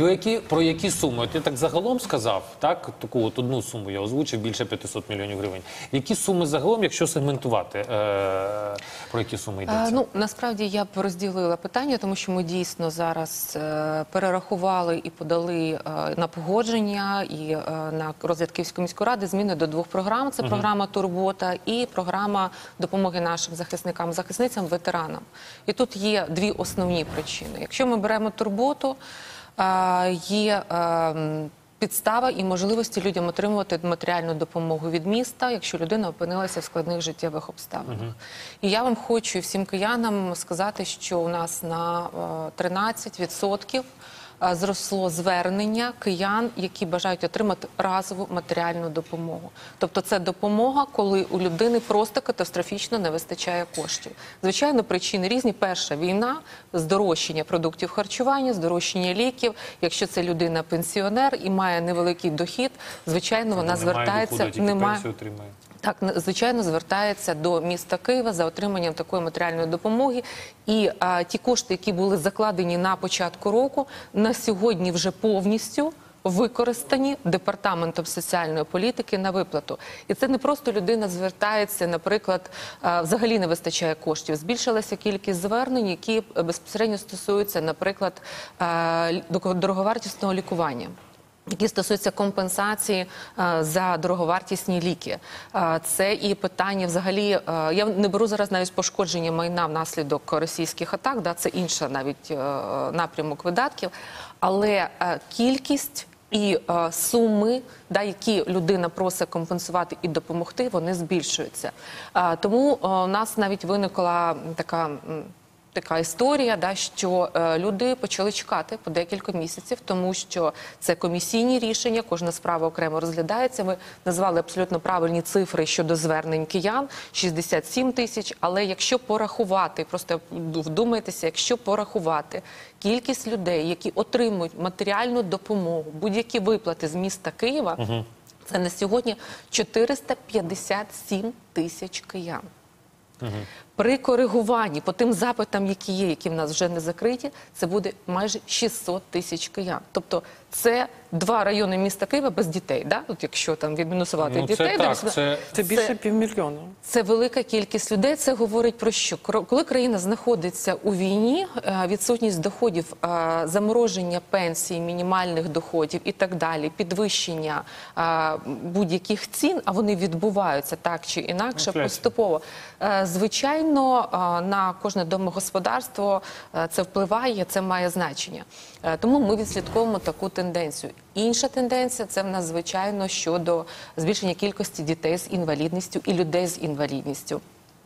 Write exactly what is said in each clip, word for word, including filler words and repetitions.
Про які, про які суми? От я так загалом сказав, так, таку от одну суму я озвучив, більше п'ятисот мільйонів гривень. Які суми загалом, якщо сегментувати, е, про які суми йдеться? А, ну, насправді я б розділила питання, тому що ми дійсно зараз е, перерахували і подали е, на погодження і е, на розгляд Київської міської ради зміни до двох програм. Це угу. програма «Турбота» і програма допомоги нашим захисникам, захисницям, ветеранам. І тут є дві основні причини. Якщо ми беремо «Турботу», є підстава і можливості людям отримувати матеріальну допомогу від міста, якщо людина опинилася в складних життєвих обставинах. Uh-huh. І я вам хочу всім киянам сказати, що у нас на тринадцять відсотків зросло звернення киян, які бажають отримати разову матеріальну допомогу. Тобто це допомога, коли у людини просто катастрофічно не вистачає коштів. Звичайно, причини різні. Перша – війна, здорожчання продуктів харчування, здорожчання ліків. Якщо це людина-пенсіонер і має невеликий дохід, звичайно, вона звертається... Немає доходу, тільки пенсію Так, звичайно, звертається до міста Києва за отриманням такої матеріальної допомоги. І а, ті кошти, які були закладені на початку року, на сьогодні вже повністю використані Департаментом соціальної політики на виплату. І це не просто людина звертається, наприклад, а, взагалі не вистачає коштів. Збільшилася кількість звернень, які безпосередньо стосуються, наприклад, а, дороговартісного лікування, які стосуються компенсації а, за дороговартісні ліки. А, це і питання взагалі, а, я не беру зараз навіть пошкодження майна внаслідок російських атак, да, це інша навіть а, напрямок видатків, але а, кількість і а, суми, да, які людина просить компенсувати і допомогти, вони збільшуються. А, тому а, у нас навіть виникла така... Така історія, да, що е, люди почали чекати по декілька місяців, тому що це комісійні рішення, кожна справа окремо розглядається. Ми назвали абсолютно правильні цифри щодо звернень киян – шістдесят сім тисяч, але якщо порахувати, просто вдумайтеся, якщо порахувати кількість людей, які отримують матеріальну допомогу, будь-які виплати з міста Києва, угу. це на сьогодні чотириста п'ятдесят сім тисяч киян. Угу. При коригуванні по тим запитам, які є, які в нас вже не закриті, це буде майже шістсот тисяч киян. Тобто це два райони міста Києва без дітей, да? От якщо там відмінусувати ну, дітей. Це, так, це... це, це більше півмільйона. Це велика кількість людей. Це говорить про що? Коли країна знаходиться у війні, відсутність доходів, замороження пенсій, мінімальних доходів і так далі, підвищення будь-яких цін, а вони відбуваються так чи інакше, ну, поступово. Звичайно, на кожне домогосподарство це впливає, це має значення. Тому ми відслідковуємо таку тенденцію. Інша тенденція – це в нас, звичайно, щодо збільшення кількості дітей з інвалідністю і людей з інвалідністю.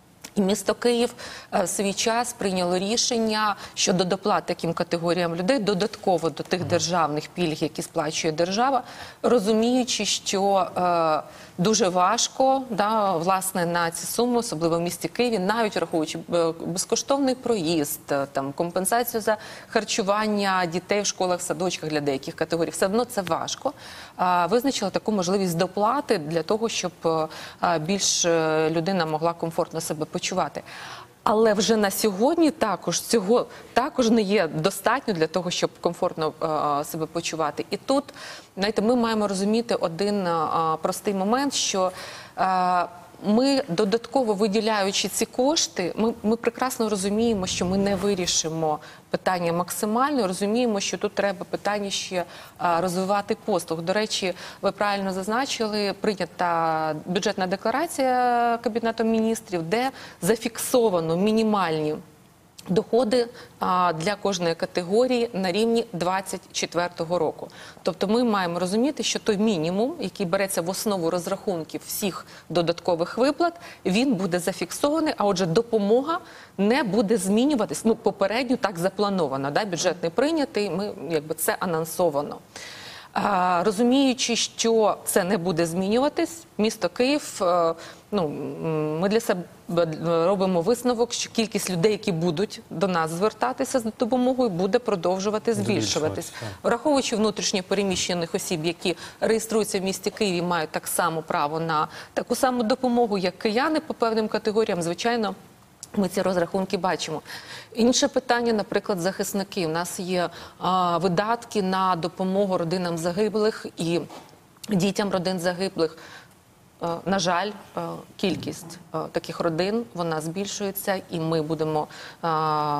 І місто Київ в свій час прийняло рішення щодо доплат таким категоріям людей додатково до тих державних пільг, які сплачує держава, розуміючи, що е, дуже важко, да, власне, на ці суми, особливо в місті Києві, навіть враховуючи безкоштовний проїзд, там, компенсацію за харчування дітей в школах, садочках для деяких категорій, все одно це важко. Е, визначила таку можливість доплати для того, щоб е, більш людина могла комфортно себе почувати. Але вже на сьогодні також цього також не є достатньо для того, щоб комфортно е, себе почувати. І тут, знаєте, ми маємо розуміти один е, простий момент, що е, ми, додатково виділяючи ці кошти, ми, ми прекрасно розуміємо, що ми не вирішимо питання максимально, розуміємо, що тут треба питання ще а, розвивати послуг. До речі, ви правильно зазначили, прийнята бюджетна декларація Кабінетом міністрів, де зафіксовано мінімальні доходи а, для кожної категорії на рівні двадцять четвертого року. Тобто ми маємо розуміти, що той мінімум, який береться в основу розрахунків всіх додаткових виплат, він буде зафіксований, а отже допомога не буде змінюватись. Ну, попередньо так заплановано, да? Бюджет не прийнятий, ми, якби, це анонсовано. А, розуміючи, що це не буде змінюватись, місто Київ, ну, ми для себе робимо висновок, що кількість людей, які будуть до нас звертатися з допомогою, буде продовжувати збільшуватись. Враховуючи внутрішньо переміщених осіб, які реєструються в місті Києві, мають так само право на таку саму допомогу, як кияни по певним категоріям, звичайно, Ми ці розрахунки бачимо. Інше питання, наприклад, захисники. У нас є а, видатки на допомогу родинам загиблих і дітям родин загиблих. Е, На жаль, е, кількість е, таких родин, вона збільшується, і ми будемо, е,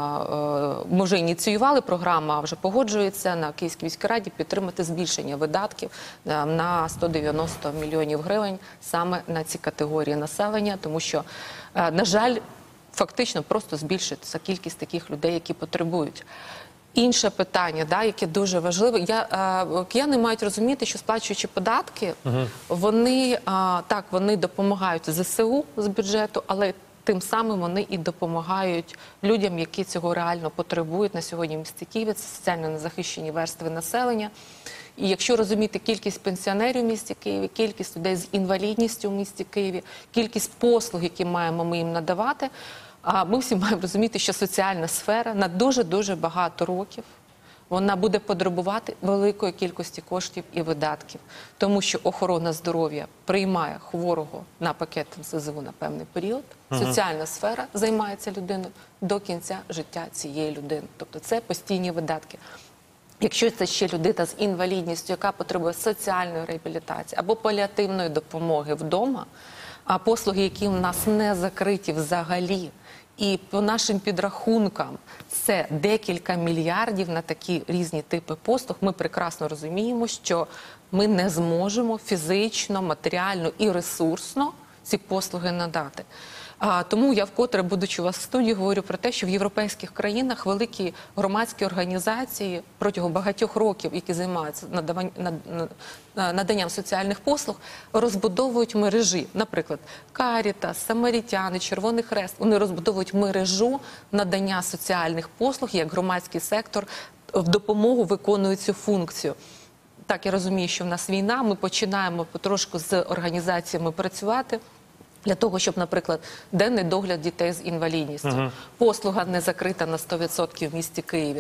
е, ми вже ініціювали, програма вже погоджується на Київській міській раді підтримати збільшення видатків е, на сто дев'яносто мільйонів гривень саме на ці категорії населення, тому що, е, на жаль, фактично просто збільшиться кількість таких людей, які потребують. Інше питання, да, яке дуже важливе, я, е, кияни мають розуміти, що сплачуючи податки, угу. вони, е, так, вони допомагають ЗСУ з бюджету, але тим самим вони і допомагають людям, які цього реально потребують на сьогодні в місті Києві, це соціально незахищені верстви населення. І якщо розуміти кількість пенсіонерів в місті Києві, кількість людей з інвалідністю в місті Києві, кількість послуг, які маємо ми їм надавати, а ми всі маємо розуміти, що соціальна сфера на дуже-дуже багато років вона буде потребувати великої кількості коштів і видатків, тому що охорона здоров'я приймає хворого на пакет ем ес зе у на певний період, угу. соціальна сфера займається людиною до кінця життя цієї людини. Тобто це постійні видатки. Якщо це ще людина з інвалідністю, яка потребує соціальної реабілітації або паліативної допомоги вдома, а послуги, які в нас не закриті взагалі, і по нашим підрахункам це декілька мільярдів на такі різні типи послуг, ми прекрасно розуміємо, що ми не зможемо фізично, матеріально і ресурсно ці послуги надати. А, тому я вкотре, будучи у вас в студії, говорю про те, що в європейських країнах великі громадські організації протягом багатьох років, які займаються надавань, над, наданням соціальних послуг, розбудовують мережі. Наприклад, Карітас, Самарітяни, Червоний Хрест. Вони розбудовують мережу надання соціальних послуг, як громадський сектор в допомогу виконує цю функцію. Так, я розумію, що в нас війна, ми починаємо потрошку з організаціями працювати, для того, щоб, наприклад, денний догляд дітей з інвалідністю, uh-huh. послуга не закрита на сто відсотків в місті Києві,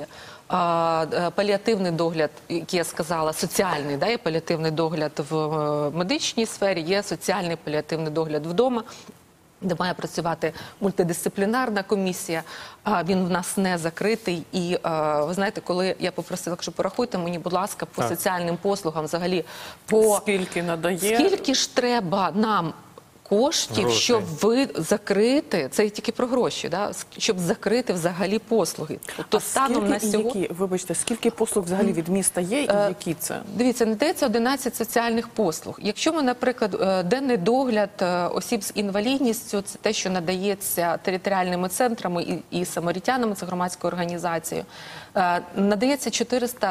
а, паліативний догляд, який я сказала, соціальний, да, є паліативний догляд в медичній сфері, є соціальний паліативний догляд вдома, де має працювати мультидисциплінарна комісія, а він в нас не закритий. І ви знаєте, коли я попросила, що порахуйте мені, будь ласка, по так. соціальним послугам взагалі, по скільки надає, скільки ж треба нам коштів, гроші. Щоб ви закрити, це тільки про гроші, да? Щоб закрити взагалі послуги. Тобто, а станом на сьогодні... які, вибачте, скільки послуг взагалі від міста є і які це? Дивіться, надається одинадцять соціальних послуг. Якщо ми, наприклад, денний догляд осіб з інвалідністю, це те, що надається територіальними центрами і, і самарітянами, це громадською організацією, надається чотириста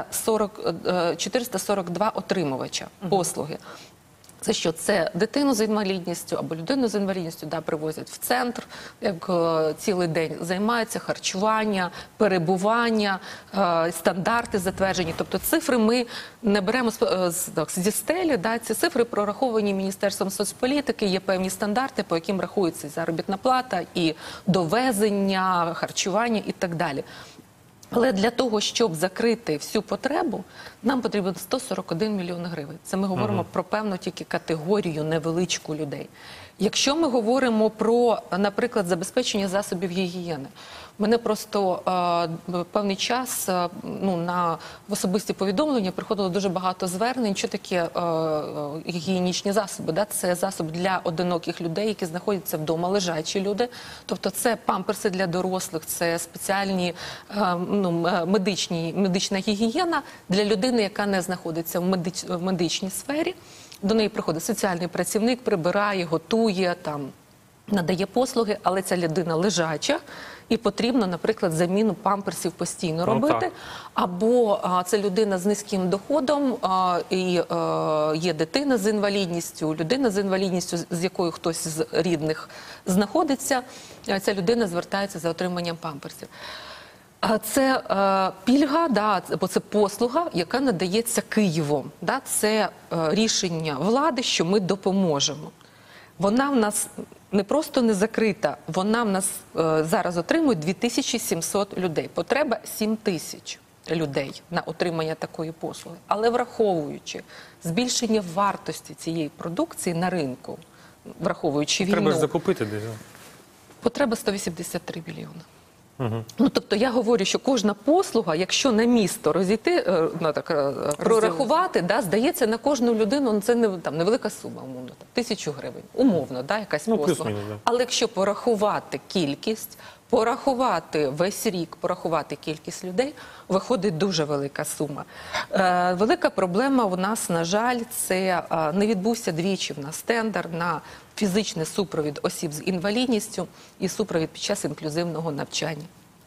сорок два отримувача послуги. Це що? Це дитину з інвалідністю або людину з інвалідністю, да, привозять в центр, як е, цілий день займаються, харчування, перебування, е, стандарти затверджені. Тобто цифри ми не беремо з, з, так, зі стелі, да, ці цифри прораховані Міністерством соцполітики, є певні стандарти, по яким рахується і заробітна плата, і довезення, харчування і так далі. Але для того, щоб закрити всю потребу, нам потрібно сто сорок один мільйон гривень. Це ми говоримо uh-huh. про певну тільки категорію невеличку людей. Якщо ми говоримо про, наприклад, забезпечення засобів гігієни, мене просто е, певний час е, ну, на в особисті повідомлення приходило дуже багато звернень, що таке е, гігієнічні засоби. Да? Це засоб для одиноких людей, які знаходяться вдома, лежачі люди. Тобто це памперси для дорослих, це спеціальні е, ну, медичні, медична гігієна для людини, яка не знаходиться в, медич, в медичній сфері. До неї приходить соціальний працівник, прибирає, готує, там, надає послуги, але ця людина лежача, і потрібно, наприклад, заміну памперсів постійно робити. Ну, або а, це людина з низьким доходом, а, і а, є дитина з інвалідністю, людина з інвалідністю, з якою хтось з рідних знаходиться, а ця людина звертається за отриманням памперсів. Це е, пільга, да, бо це послуга, яка надається Києвом. Да, це е, рішення влади, що ми допоможемо. Вона в нас не просто не закрита, вона в нас е, зараз отримує дві тисячі сімсот людей. Потреба сім тисяч людей на отримання такої послуги. Але враховуючи збільшення вартості цієї продукції на ринку, враховуючи війну... Треба ж закупити десь. Потреба сто вісімдесят три мільйони. Угу. Ну, тобто я говорю, що кожна послуга, якщо на місто розійти, е, ну, так, е, прорахувати, да, здається, на кожну людину, ну, це не, там, невелика сума, умовно, там, тисячу гривень, умовно, да, якась Ну, послуга. плюс-мінус, да. Але якщо порахувати кількість, порахувати весь рік, порахувати кількість людей, виходить дуже велика сума. Е, велика проблема у нас, на жаль, це е, не відбувся двічі в нас тендер на фізичний супровід осіб з інвалідністю і супровід під час інклюзивного навчання.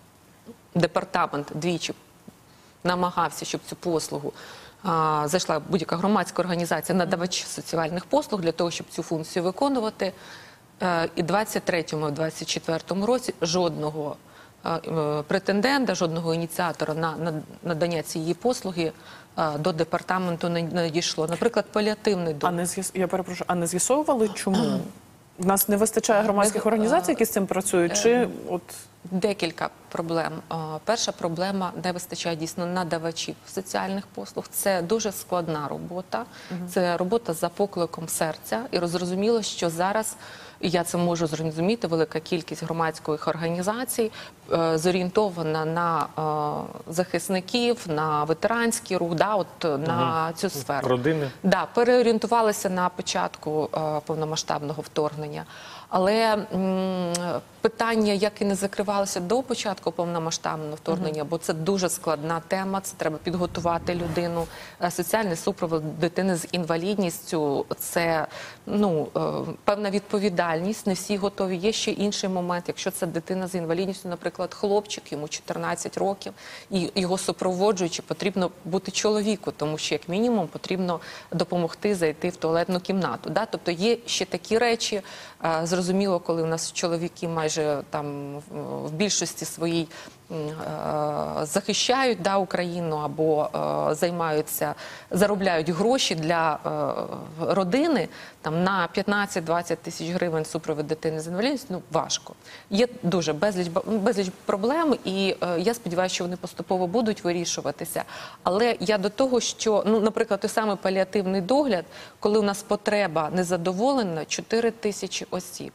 Департамент двічі намагався, щоб цю послугу а, зайшла будь-яка громадська організація, надавач соціальних послуг для того, щоб цю функцію виконувати. Е, і в двадцять третьому - двадцять четвертому році жодного е, е, претендента, жодного ініціатора на, на надання цієї послуги е, до департаменту не надійшло. Наприклад, паліативний А дом. не з'яс... Я перепрошую, а не з'ясовували, чому? В нас не вистачає громадських організацій, які з цим працюють, чи от... Декілька проблем. А, Перша проблема – не вистачає дійсно надавачів соціальних послуг. Це дуже складна робота. Це робота за покликом серця. І зрозуміло, що зараз, і я це можу зрозуміти, велика кількість громадських організацій е, зорієнтована на е, захисників, на ветеранський рух, да, от, на цю сферу. Родини. Да, переорієнтувалися на початку е, повномасштабного вторгнення. Але м, питання, як і не закривалося до початку повномасштабного вторгнення, бо це дуже складна тема, це треба підготувати людину. Е, Соціальний супровід дитини з інвалідністю – це ну, е, певна відповідальність, не всі готові. Є ще інший момент, якщо це дитина з інвалідністю, наприклад, хлопчик, йому чотирнадцять років, і його супроводжуючи, потрібно бути чоловіку, тому що, як мінімум, потрібно допомогти зайти в туалетну кімнату. Да? Тобто є ще такі речі. Е, Зрозуміло, коли у нас чоловіки майже там в більшості своїй е, захищають, да, Україну або е, займаються, заробляють гроші для е, родини, там на п'ятнадцять - двадцять тисяч гривень супровід дитини з інвалідністю, ну, важко. Є дуже безліч, безліч проблем, і е, я сподіваюся, що вони поступово будуть вирішуватися. Але я до того, що, ну, наприклад, той самий паліативний догляд, коли у нас потреба незадоволена, чотири тисячі осіб,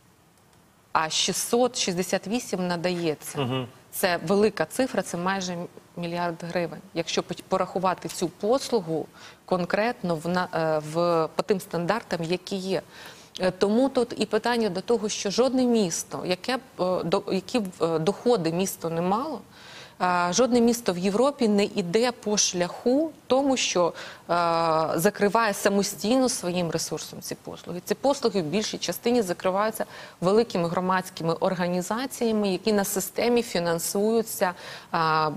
а шістсот шістдесят вісім надається. Угу. Це велика цифра, це майже мільярд гривень. Якщо порахувати цю послугу конкретно в, на, в, по тим стандартам, які є. Тому тут і питання до того, що жодне місто, яке, до, які доходи місто не мало, жодне місто в Європі не йде по шляху тому, що е, закриває самостійно своїм ресурсом ці послуги. Ці послуги в більшій частині закриваються великими громадськими організаціями, які на системі фінансуються е, е,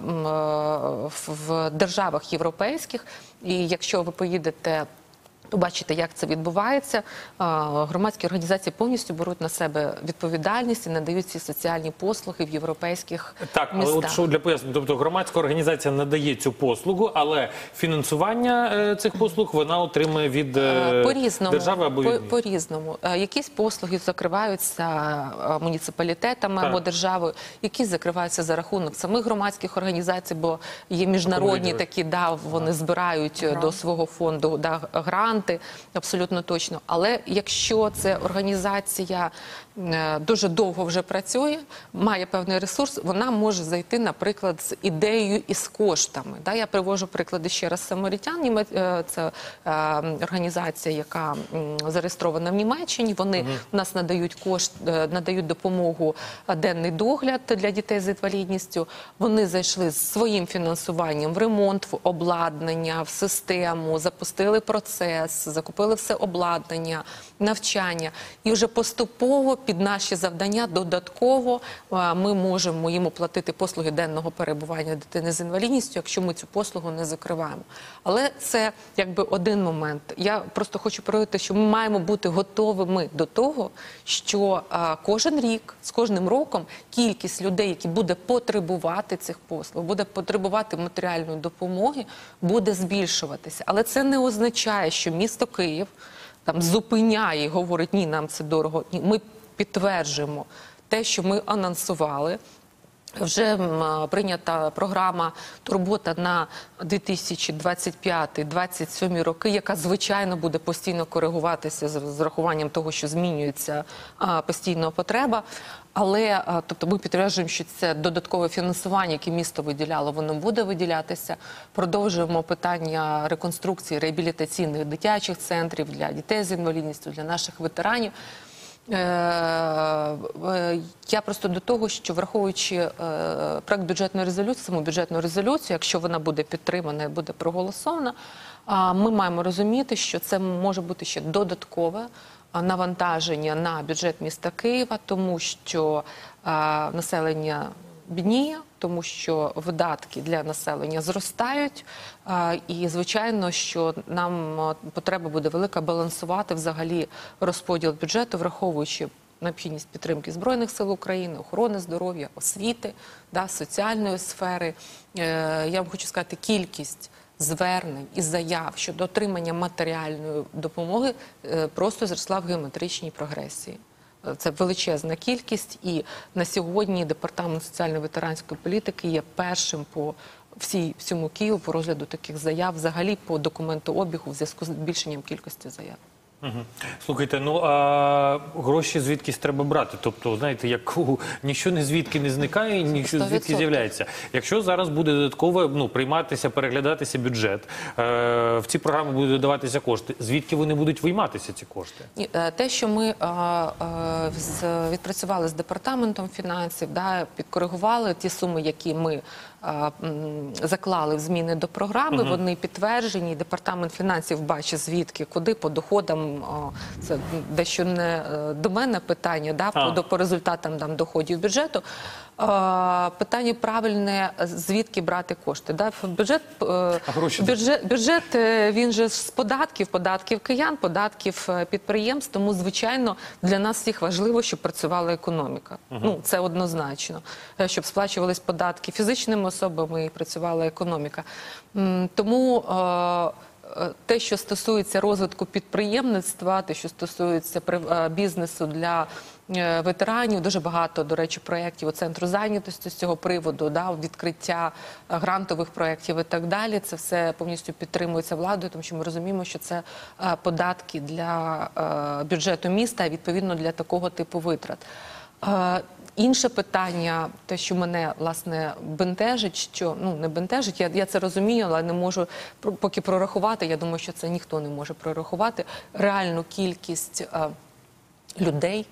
в державах європейських. І якщо ви поїдете, побачите, як це відбувається. Громадські організації повністю беруть на себе відповідальність і надають ці соціальні послуги в європейських так, містах. Але от що для пояснення, тобто громадська організація надає цю послугу, але фінансування е, цих послуг вона отримує від е, по-різному, держави або від... по, по-різному. Е, якісь послуги закриваються е, муніципалітетами Так. або державою, якісь закриваються за рахунок самих громадських організацій, бо є міжнародні такі, да, вони збирають Грант. до свого фонду, да, гранти. Абсолютно точно. Але якщо це організація е, дуже довго вже працює, має певний ресурс, вона може зайти, наприклад, з ідеєю і з коштами. Да, я привожу приклади ще раз Самарітян. Е, це е, організація, яка м, зареєстрована в Німеччині. Вони угу. у нас надають кошт, е, надають допомогу, е, денний догляд для дітей з інвалідністю. Вони зайшли з своїм фінансуванням в ремонт, в обладнання, в систему, запустили процес, закупили все обладнання, навчання. І вже поступово під наші завдання додатково ми можемо їм оплатити послуги денного перебування дитини з інвалідністю, якщо ми цю послугу не закриваємо. Але це якби один момент. Я просто хочу проявити, що ми маємо бути готовими до того, що а, кожен рік, з кожним роком, кількість людей, які буде потребувати цих послуг, буде потребувати матеріальної допомоги, буде збільшуватися. Але це не означає, що місто Київ там зупиняє і говорить, ні, нам це дорого. Ні, ми підтверджуємо те, що ми анонсували. Вже м, прийнята програма «Турбота» на дві тисячі двадцять п'ятий - двадцять сьомий роки, яка, звичайно, буде постійно коригуватися з з рахуванням того, що змінюється а, постійно потреба. Але, а, тобто, ми підтверджуємо, що це додаткове фінансування, яке місто виділяло, воно буде виділятися. Продовжуємо питання реконструкції реабілітаційних дитячих центрів для дітей з інвалідністю, для наших ветеранів. Е, е, Я просто до того, що враховуючи е, проект бюджетної резолюції, саму бюджетну резолюцію, якщо вона буде підтримана і буде проголосована, а, ми маємо розуміти, що це може бути ще додаткове а, навантаження на бюджет міста Києва, тому що а, населення бідніє, тому що видатки для населення зростають, а, і, звичайно, що нам а, потреба буде велика балансувати взагалі розподіл бюджету, враховуючи необхідність підтримки Збройних сил України, охорони здоров'я, освіти, да, соціальної сфери. Е, я вам хочу сказати, кількість звернень і заяв щодо отримання матеріальної допомоги е, просто зросла в геометричній прогресії. Це величезна кількість, і на сьогодні Департамент соціально-ветеранської політики є першим по всій, всьому Києву по розгляду таких заяв, взагалі по документообігу в зв'язку з збільшенням кількості заяв. Угу. Слухайте, ну а гроші звідкись треба брати? Тобто, знаєте, як у, нічого не звідки не зникає, нічого звідки з'являється. Якщо зараз буде додатково ну, прийматися, переглядатися бюджет, е, в ці програми будуть додаватися кошти, звідки вони будуть вийматися, ці кошти? Ні, е, те, що ми е, е, з, відпрацювали з департаментом фінансів, да, підкоригували ті суми, які ми е, м, заклали в зміни до програми, угу. Вони підтверджені, департамент фінансів бачить звідки, куди, по доходам. Це дещо не до мене питання, да, по, по результатам там, доходів бюджету. Питання правильне, звідки брати кошти. Да? Бюджет, бюджет, бюджет, він же з податків, податків киян, податків підприємств, тому, звичайно, для нас всіх важливо, щоб працювала економіка. Угу. Ну, це однозначно. Щоб сплачувались податки фізичними особами і працювала економіка. Тому те, що стосується розвитку підприємництва, те, що стосується бізнесу для ветеранів, дуже багато, до речі, проєктів у Центру зайнятості з цього приводу, да, відкриття грантових проєктів і так далі. Це все повністю підтримується владою, тому що ми розуміємо, що це податки для бюджету міста, і відповідно для такого типу витрат. Інше питання, те, що мене, власне, бентежить, що, ну, не бентежить, я, я це розумію, але не можу поки прорахувати, я думаю, що це ніхто не може прорахувати, реальну кількість е, людей,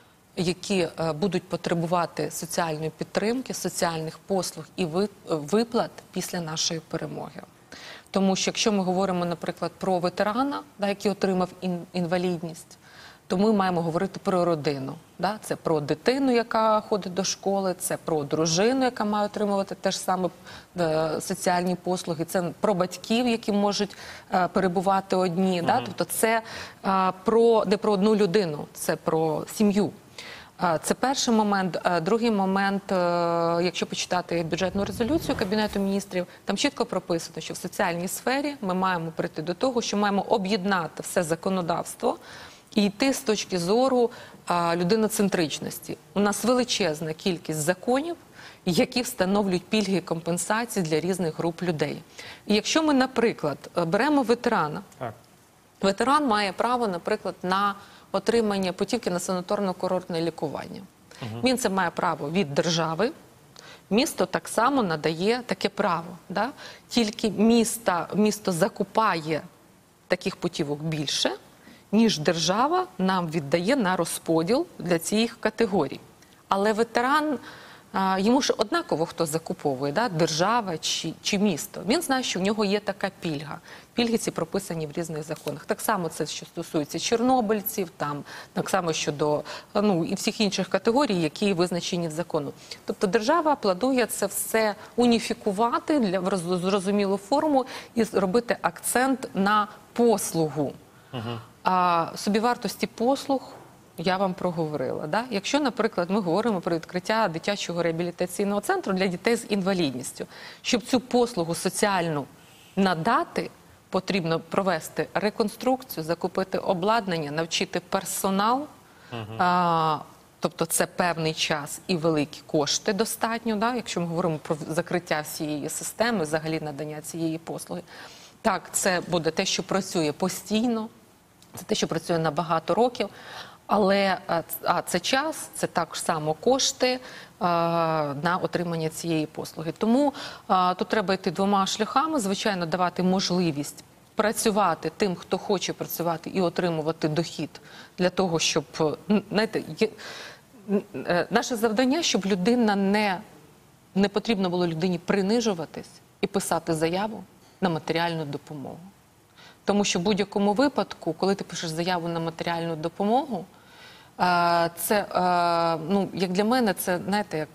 які е, будуть потребувати соціальної підтримки, соціальних послуг і виплат після нашої перемоги. Тому що, якщо ми говоримо, наприклад, про ветерана, да, який отримав ін, інвалідність, то ми маємо говорити про родину. Да? Це про дитину, яка ходить до школи, це про дружину, яка має отримувати теж саме е, соціальні послуги, це про батьків, які можуть е, перебувати одні. Угу. Да? Тобто це е, про, не про одну людину, це про сім'ю. Е, це перший момент. Е, другий момент, е, якщо почитати бюджетну резолюцію Кабінету міністрів, там чітко прописано, що в соціальній сфері ми маємо прийти до того, що маємо об'єднати все законодавство, і йти з точки зору а, людиноцентричності. У нас величезна кількість законів, які встановлюють пільги і компенсації для різних груп людей. І якщо ми, наприклад, беремо ветерана, так. Ветеран має право, наприклад, на отримання путівки на санаторно-курортне лікування. Угу. Він це має право від держави. Місто так само надає таке право. Да? Тільки місто, місто закупає таких путівок більше, ніж держава нам віддає на розподіл для цих категорій. Але ветеран, йому ж однаково хто закуповує, да? Держава чи, чи місто. Він знає, що в нього є така пільга. Пільги ці прописані в різних законах. Так само це, що стосується чорнобильців, там, так само щодо ну, і всіх інших категорій, які визначені в закону. Тобто держава планує це все уніфікувати для, в зрозумілу форму і робити акцент на послугу. Угу. А собівартості послуг я вам проговорила. Да? Якщо, наприклад, ми говоримо про відкриття дитячого реабілітаційного центру для дітей з інвалідністю, щоб цю послугу соціальну надати, потрібно провести реконструкцію, закупити обладнання, навчити персонал, угу. а, Тобто це певний час і великі кошти достатньо, да, якщо ми говоримо про закриття всієї системи, взагалі надання цієї послуги. Так, це буде те, що працює постійно, це те, що працює на багато років, але а, а це час, це також само кошти а, на отримання цієї послуги. Тому а, тут треба йти двома шляхами, звичайно, давати можливість працювати тим, хто хоче працювати і отримувати дохід для того, щоб, знаєте, є, наше завдання, щоб людина не, не потрібно було людині принижуватись і писати заяву на матеріальну допомогу. Тому що в будь-якому випадку, коли ти пишеш заяву на матеріальну допомогу, це, ну, як для мене, це, знаєте, як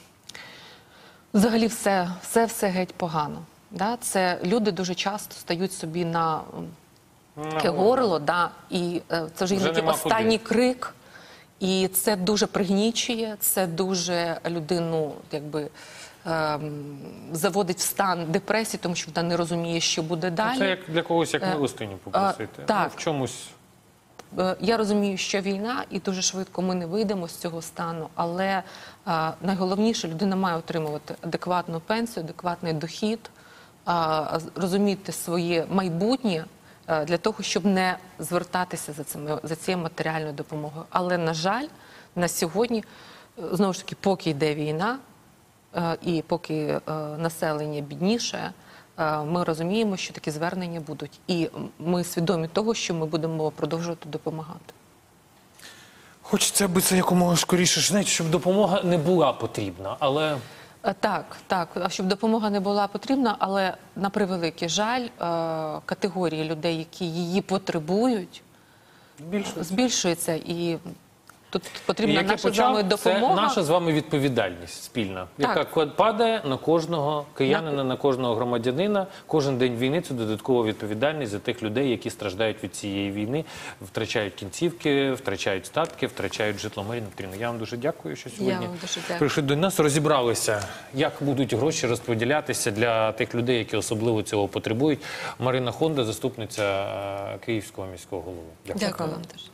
взагалі все, все, все геть погано. Да? Це люди дуже часто стають собі на таке горло, да? І це вже іноді останній крик. І це дуже пригнічує, це дуже людину, якби, ем, заводить в стан депресії, тому що вона не розуміє, що буде далі. Це як для когось, як милостиню попросити. Е, так. Ну, в чомусь. Я розумію, що війна, і дуже швидко ми не вийдемо з цього стану, але а, найголовніше, людина має отримувати адекватну пенсію, адекватний дохід, а, розуміти своє майбутнє а, для того, щоб не звертатися за, цими, за цією матеріальною допомогою. Але, на жаль, на сьогодні, знову ж таки, поки йде війна а, і поки а, населення бідніше, ми розуміємо, що такі звернення будуть. І ми свідомі того, що ми будемо продовжувати допомагати. Хочеться, аби це якомога скоріше, знаєте, щоб допомога не була потрібна, але... Так, так, щоб допомога не була потрібна, але, на превеликий жаль, категорії людей, які її потребують, збільшується. збільшується. І тут потрібна наша з вами допомога. Це наша з вами відповідальність спільна, яка падає на кожного киянина, на кожного громадянина. Кожен день війни – це додаткова відповідальність за тих людей, які страждають від цієї війни, втрачають кінцівки, втрачають статки, втрачають житло. Маріна Петрівна, я вам дуже дякую, що сьогодні прийшли до нас, розібралися, як будуть гроші розподілятися для тих людей, які особливо цього потребують. Марина Хонда, заступниця Київського міського голови. Дякую, дякую вам теж.